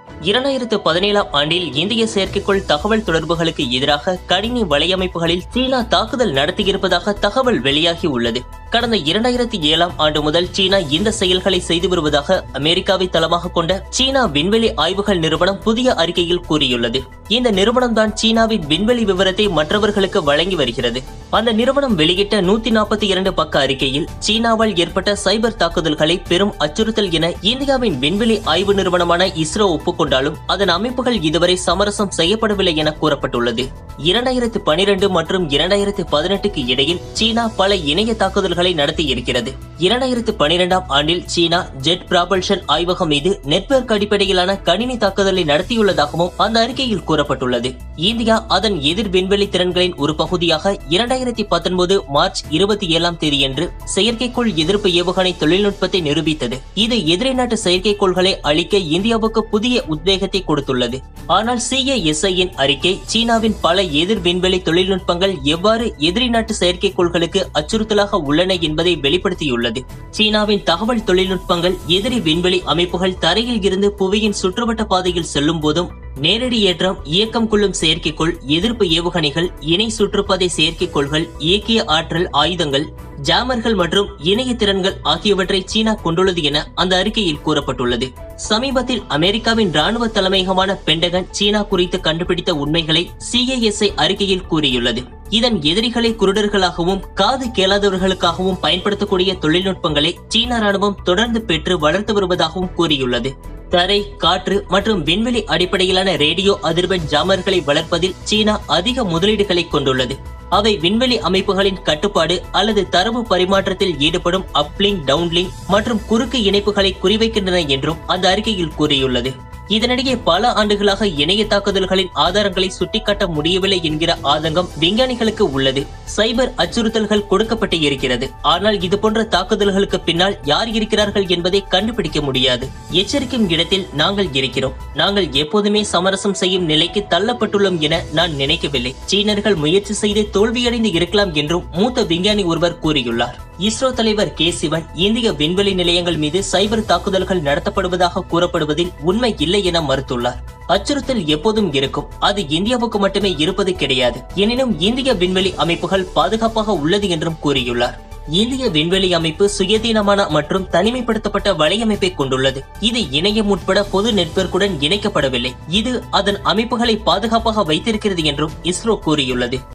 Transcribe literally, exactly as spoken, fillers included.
இரண்டாயிரத்து பதினேழாம் ஆண்டில் இந்திய செயற்கைக்கோள் தகவல் தொடர்புகளுக்கு எதிராக கணினி வலையமைப்புகளில் சீனா தாக்குதல் நடத்தியிருப்பதாக தகவல் வெளியாகி உள்ளது. கடந்த இரண்டாயிரத்தி ஏழாம் ஆண்டு முதல் சீனா இந்த செயல்களை செய்து வருவதாக அமெரிக்காவை தளமாக கொண்ட சீனா விண்வெளி ஆய்வுகள் நிறுவனம் புதிய அறிக்கையில் கூறியுள்ளது. இந்த நிறுவனம் தான் சீனாவின் விண்வெளி விவரத்தை மற்றவர்களுக்கு வழங்கி வருகிறது. அந்த நிறுவனம் வெளியிட்ட நூத்தி நாற்பத்தி இரண்டு பக்க அறிக்கையில் சீனாவால் ஏற்பட்ட சைபர் தாக்குதல்களை பெரும் அச்சுறுத்தல் என இந்தியாவின் விண்வெளி ஆய்வு நிறுவனமான இஸ்ரோ ஒப்புக்கொண்டாலும் அதன் அமைப்புகள் இதுவரை சமரசம் செய்யப்படவில்லை என கூறப்பட்டுள்ளது. இரண்டாயிரத்து பனிரெண்டு மற்றும் இரண்டாயிரத்து பதினெட்டுக்கு இடையில் சீனா பல இணைய தாக்குதல்களை நடத்தி இருக்கிறது. இரண்டாயிரத்து பனிரெண்டாம் ஆண்டில் சீனா ஜெட் பிராபல்ஷன் ஆய்வகம் மீது நெட்வொர்க் அடிப்படையிலான கணினி தாக்குதலை நடத்தியுள்ளதாகவும் அந்த அறிக்கையில் கூறப்பட்டுள்ளது. இந்தியா அதன் எதிர் விண்வெளி திறன்களின் ஒரு பகுதியாக இரண்டாயிரத்தி பத்தொன்பது மார்ச் இருபத்தி ஏழாம் தேதியன்று செயற்கைக்கோள் எதிர்ப்பு ஏவுகணை தொழில்நுட்பத்தை நிரூபித்தது. இது எதிரி நாட்டு செயற்கைக்கோள்களை அழிக்க இந்தியாவுக்கு புதிய உத்வேகத்தை கொடுத்துள்ளது. ஆனால் சி ஏ எஸ் ஐ-யின் அறிக்கை சீனாவின் பல எதிர் விண்வெளி தொழில்நுட்பங்கள் எவ்வாறு எதிரி நாட்டு செயற்கைக்கோள்களுக்கு அச்சுறுத்தலாக உள்ளன என்பதை வெளிப்படுத்தியுள்ளது. சீனாவின் தகவல் தொழில்நுட்பங்கள் எதிரி விண்வெளி அமைப்புகள் தரையில் இருந்து புவியின் சுற்றுவட்ட பாதையில் செல்லும் போதும் நேரடி ஏற்றம், இயக்கம் கொள்ளும் செயற்கைக்கோள், எதிர்ப்பு ஏவுகணைகள், இணை சுற்றுப்பாதை செயற்கைக்கோள்கள், இயக்கிய ஆற்றல் ஆயுதங்கள், ஜாமர்கள் மற்றும் இணைய திறன்கள் ஆகியவற்றை சீனா கொண்டுள்ளது என அந்த அறிக்கையில் கூறப்பட்டுள்ளது. சமீபத்தில் அமெரிக்காவின் ராணுவ தலைமையகமான பென்டகன் சீனா குறித்து கண்டுபிடித்த உண்மைகளை சி ஏ எஸ் ஐ அறிக்கையில் கூறியுள்ளது. இதன் எதிரிகளை குருடர்களாகவும் காது கேளாதவர்களுக்காகவும் பயன்படுத்தக்கூடிய தொழில்நுட்பங்களை சீன ராணுவம் தொடர்ந்து பெற்று வளர்த்து வருவதாகவும் கூறியுள்ளது. தரை, காற்று மற்றும் விண்வெளி அடிப்படையிலான ரேடியோ அதிர்வெண் ஜாமர்களை வளர்ப்பதில் சீனா அதிக முதலீடுகளை கொண்டுள்ளது. அவை விண்வெளி அமைப்புகளின் கட்டுப்பாடு அல்லது தரவு பரிமாற்றத்தில் ஈடுபடும் அப்லிங்க், டவுன்லிங்க் மற்றும் குறுக்கு இணைப்புகளை குறிவைக்கின்றன என்றும் அந்த அறிக்கையில் கூறியுள்ளது. இதனிடையே பல ஆண்டுகளாக இணைய தாக்குதல்களின் ஆதாரங்களை சுட்டிக்காட்ட முடியவில்லை என்கிற ஆதங்கம் விஞ்ஞானிகளுக்கு உள்ளது. சைபர் அச்சுறுத்தல்கள் கொடுக்கப்பட்டு இருக்கிறது, ஆனால் இதுபோன்ற தாக்குதல்களுக்கு பின்னால் யார் இருக்கிறார்கள் என்பதை கண்டுபிடிக்க முடியாது. எச்சரிக்கும் இடத்தில் நாங்கள் இருக்கிறோம். நாங்கள் எப்போதுமே சமரசம் செய்யும் நிலைக்கு தள்ளப்பட்டுள்ளோம் என நான் நினைக்கவில்லை. சீனர்கள் முயற்சி செய்து தோல்வியடைந்து இருக்கலாம் என்றும் மூத்த விஞ்ஞானி ஒருவர் கூறியுள்ளார். இஸ்ரோ தலைவர் கே சிவன் இந்திய விண்வெளி நிலையங்கள் மீது சைபர் தாக்குதல்கள் நடத்தப்படுவதாக கூறப்படுவதில் உண்மை இல்லை என மறுத்துள்ளார். அச்சுறுத்தல் எப்போதும் இருக்கும், அது இந்தியாவுக்கு மட்டுமே இருப்பது கிடையாது. எனினும் இந்திய விண்வெளி அமைப்புகள் பாதுகாப்பாக உள்ளது என்றும் கூறியுள்ளார். இந்திய விண்வெளி அமைப்பு சுயாதீனமான மற்றும் தனிமைப்படுத்தப்பட்ட வலையமைப்பை கொண்டுள்ளது. இது இணையம் உட்பட பொது நெட்வொர்க்குடன் இணைக்கப்படவில்லை. இது அதன் அமைப்புகளை பாதுகாப்பாக வைத்திருக்கிறது என்றும் இஸ்ரோ கூறியுள்ளது.